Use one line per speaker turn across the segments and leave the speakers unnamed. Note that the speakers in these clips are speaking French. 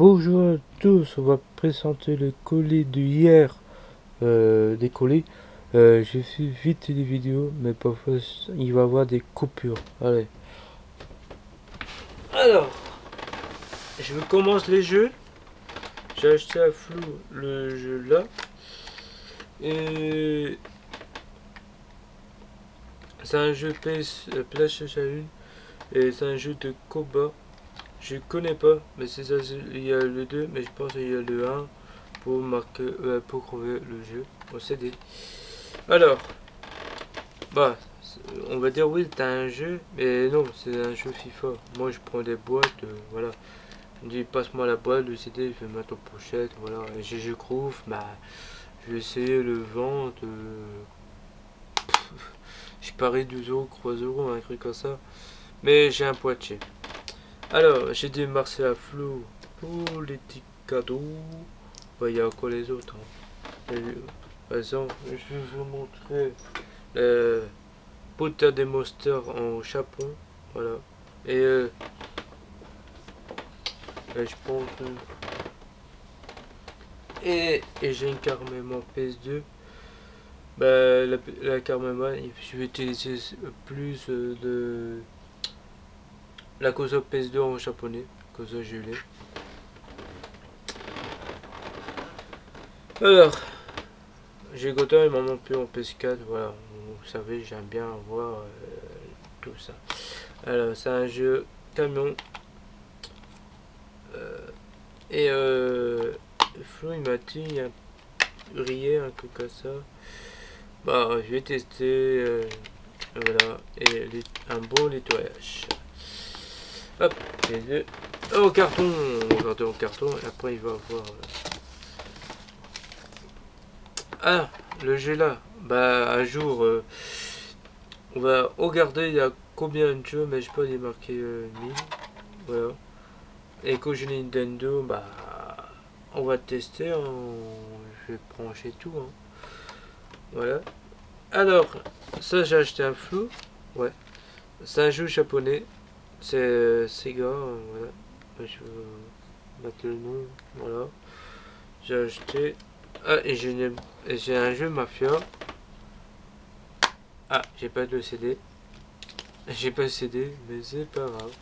Bonjour à tous, on va présenter le colis de hier des colis. J'ai fait vite des vidéos, mais parfois il va y avoir des coupures. Allez. Alors, je commence les jeux. J'ai acheté à Flou le jeu là. Et c'est un jeu PlayStation 1. Et c'est un jeu de combat. Je connais pas, mais c'est ça, il y a le 2, mais je pense qu'il y a le 1 pour marquer, pour trouver le jeu au CD. Alors, bah, on va dire oui, c'est un jeu, mais non, c'est un jeu FIFA. Moi, je prends des boîtes, voilà. Je me dis, passe-moi la boîte, le CD, je vais mettre en pochette, voilà. Et je trouve, bah, je vais essayer le vendre. Je parie 12 euros, 3 euros, un truc comme ça. Mais j'ai un poitiers. Alors, j'ai démarché à Flou pour les petits cadeaux. Bah, il y a encore les autres. Hein. Par exemple, je vais vous montrer le Potter des Monsters en Japon. Voilà. Et je pense. Et j'ai une carte mémoire PS2. Bah, la carte mémoire, je vais utiliser plus de la console PS2 en japonais. Comme ça, je l'ai. Alors, j'ai goûté, il m'en manque plus en PS4. Voilà. Vous savez, j'aime bien voir tout ça. Alors, c'est un jeu camion. Et Flo, il m'a dit, il y a grillé, un truc comme ça. Bah, je vais tester. Voilà. Et un bon nettoyage. Hop, les deux. Au carton. On va garder au carton. Et après, il va avoir. Ah, le jeu là. Bah, un jour. On va regarder il y a combien de jeux, mais je peux y marquer 1000. Voilà. Et quand j'ai Nintendo, bah, on va tester. Je vais brancher tout. Hein. Voilà. Alors, ça j'ai acheté un Flou. Ouais. C'est un jeu japonais. C'est Sega. Voilà. Je vais mettre le nom. Voilà. J'ai acheté. Ah, et j'ai un jeu Mafia. Ah, j'ai pas de CD. J'ai pas de CD, mais c'est pas grave.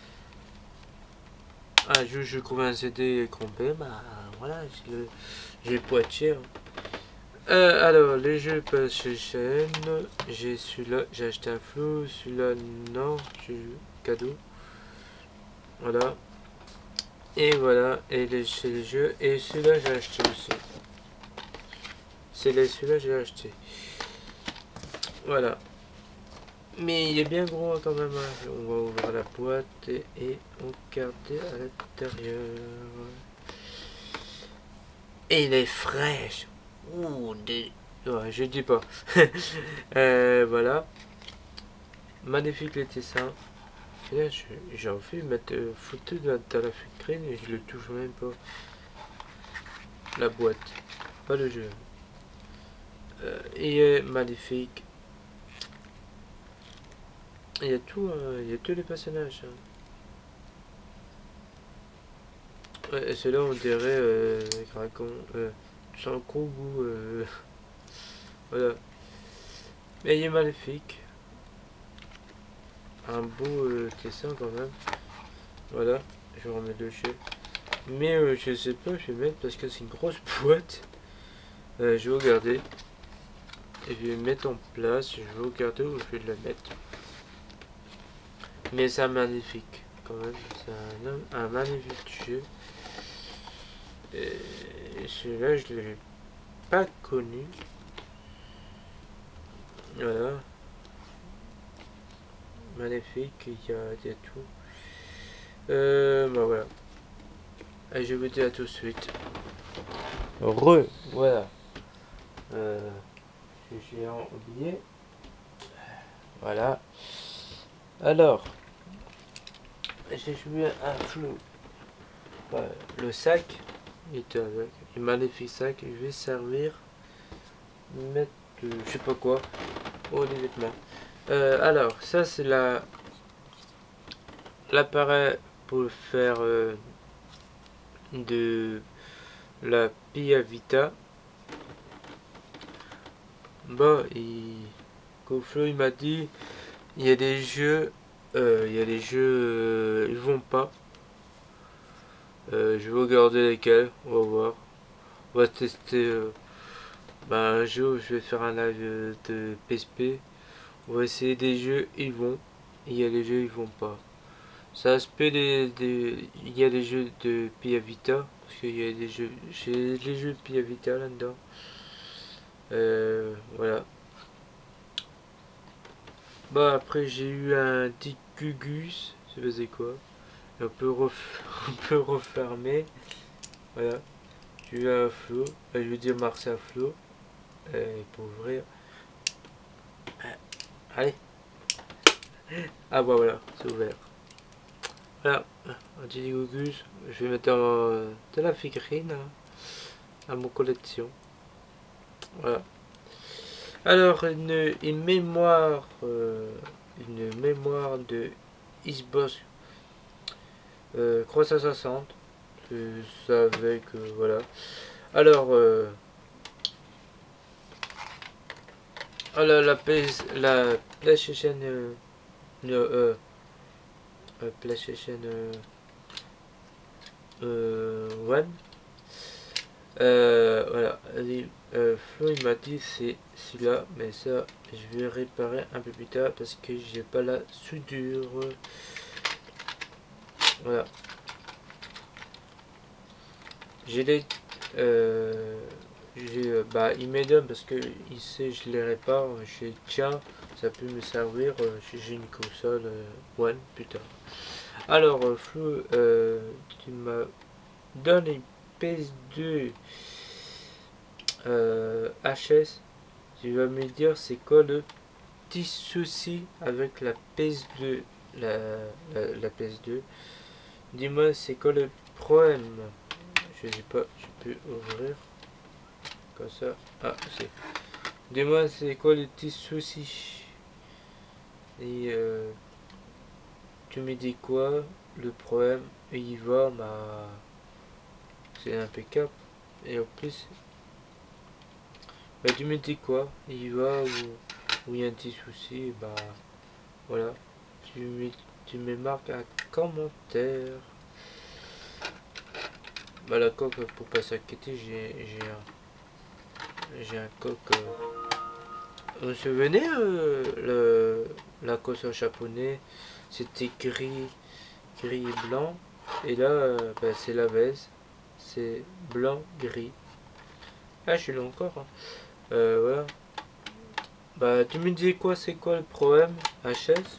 Ah, je trouve un CD complet, bah voilà, j'ai le poitiers. Hein. Alors, les jeux PlayStation, j'ai celui-là, j'ai acheté un Flou, celui-là non, j'ai eu cadeau. Voilà. Et voilà, et c'est les jeux, et celui-là j'ai acheté aussi. Celui-là j'ai acheté. Voilà. Mais il est bien gros quand même. Hein. On va ouvrir la boîte et regarder à l'intérieur. Et il est fraîche. Ouh, ouais, je dis pas. Voilà. Magnifique les dessins. Et là, j'ai envie de mettre photo dans la vitrine et je le touche même pas. La boîte. Pas le jeu. Il est magnifique. Il y a tout, il y a tous les personnages. Hein. Ouais, et celui-là, on dirait Dragon. Sans gros goût. Voilà. Mais il est magnifique. Un beau dessin quand même. Voilà. Je vais remettre le jeu. Mais je sais pas, je vais mettre parce que c'est une grosse boîte. Je vais regarder. Et je vais mettre en place. Je vais regarder où je vais le mettre. Mais c'est magnifique quand même. C'est un magnifique jeu. Et celui-là, je ne l'ai pas connu. Voilà. Magnifique, il y a tout. Bah voilà. Et je vous dis à tout de suite. Voilà. J'ai oublié. Voilà. Alors, j'ai joué un Flou. Voilà. Le sac, il était avec. Un magnifique sac. Je vais servir. Mettre, je sais pas quoi. Oh, les vêtements. Alors, ça c'est l'appareil pour faire de la Pia Vita. Bah, Koflo il m'a dit il y a des jeux, ils vont pas. Je vais regarder lesquels, on va voir. On va tester. Un jour, je vais faire un live de PSP. On va essayer des jeux, ils vont. Il y a des jeux, ils vont pas. Ça aspect il y a des jeux de Pia Vita. Parce qu'il y a des jeux. J'ai les jeux de Pia Vita là-dedans. Voilà. Bah après j'ai eu un petit Gugus. Ça faisait quoi? On peut, on peut refermer. Voilà. J'ai eu un flot. Je veux dire Marcel Flo. Pour ouvrir. Allez. Ah bah voilà, c'est ouvert. Voilà, un petit Gugus. Je vais mettre de la figurine à mon collection. Voilà. Alors une mémoire de Xbox 360. Je savais que voilà. Alors la PlayStation PlayStation One. Voilà. Flo il m'a dit c'est celui-là, mais ça je vais réparer un peu plus tard parce que j'ai pas la soudure. Voilà. J'ai les il me donne parce que il sait je les répare. J'ai tiens ça peut me servir. J'ai une console One plus tard. Alors Flo tu m'as donné PS2 HS. Tu vas me dire c'est quoi le petit souci avec la PS2, la PS2. Dis-moi c'est quoi le problème. Je sais pas, je peux ouvrir comme ça. Ah c'est. Dis-moi c'est quoi le petit souci. Et tu me dis quoi le problème. Et il va c'est impeccable. Et en plus bah, tu me dis quoi il va ou il y a un petit souci. Bah voilà. Tu me marques un commentaire. Bah la coque pour pas s'inquiéter j'ai un coque. Vous vous souvenez la coque japonais c'était gris et blanc et là bah, c'est la veste c'est blanc gris. Ah je suis là encore hein. Voilà. Bah tu me dis quoi c'est quoi le problème HS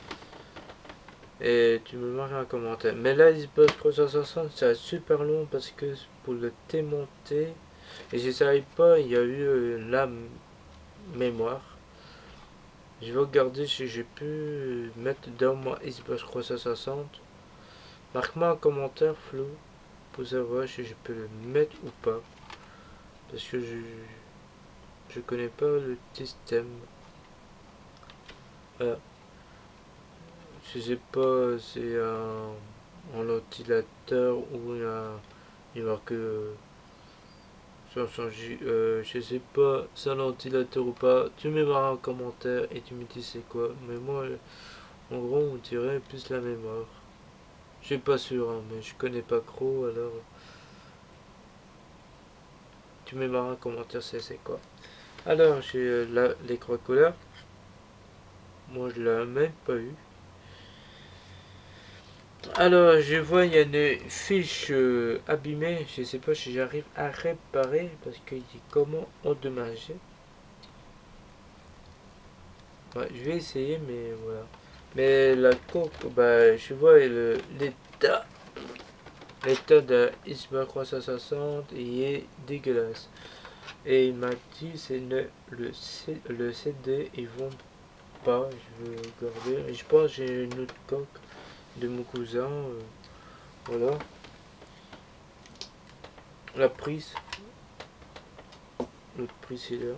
et tu me marques un commentaire. Mais là, Xbox 360, c'est super long parce que pour le démonter, et si ça arrive pas, il y a eu la mémoire. Je vais regarder si j'ai pu mettre dans mon Xbox 360. Marque-moi un commentaire, Flo, pour savoir si je peux le mettre ou pas. Parce que je connais pas le système. Voilà. Je sais pas, c'est un ventilateur ou il marque je sais pas, c'est un ventilateur ou pas. Tu me mets en commentaire et tu me dis c'est quoi. Mais moi, en gros, on dirait plus la mémoire. Je suis pas sûr, hein, mais je connais pas trop, alors tu me mets en commentaire c'est quoi. Alors, j'ai l'écran couleur. Moi, je l'ai même pas eu. Alors, je vois, il y a une fiche abîmée. Je sais pas si j'arrive à réparer parce qu'il est comment endommagé. Ouais, je vais essayer, mais voilà. Mais la coque, bah, je vois l'état de Xbox 360 il est dégueulasse. Et il m'a dit c'est le CD, ils vont pas. Je vais regarder. Je pense que j'ai une autre coque de mon cousin. Voilà. La prise. L'autre prise c'est là.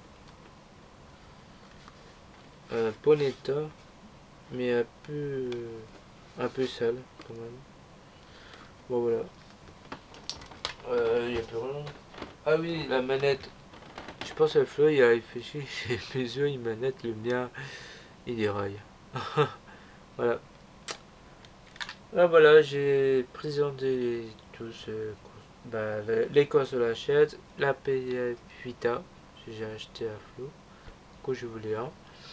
Un bon état, mais un peu sale quand même. Bon voilà. Y a plus rien. Ah oui, la manette. Je pense à Flo, il a réfléchi. Mes yeux, une manette, le mien, il déraille. Voilà. Là, voilà, j'ai présenté tous les consoles à chaise, la PS Vita, que j'ai acheté à Flo, que je voulais un.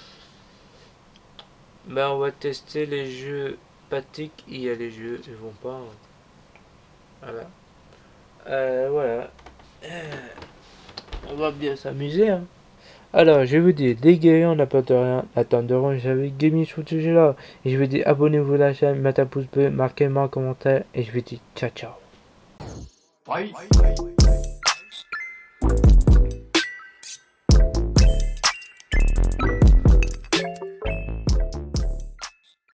Ben, on va tester les jeux pratiques. Il y a les jeux, ils vont pas. Voilà. Voilà. On va bien s'amuser, hein. Alors, je vous dis, les guerriers, n'a pas de rien. Attendront, j'avais gaming sur ce jeu-là. Et je vous dis, abonnez-vous à la chaîne, mettez un pouce bleu, marquez-moi un commentaire. Et je vous dis, ciao, ciao.
Fight.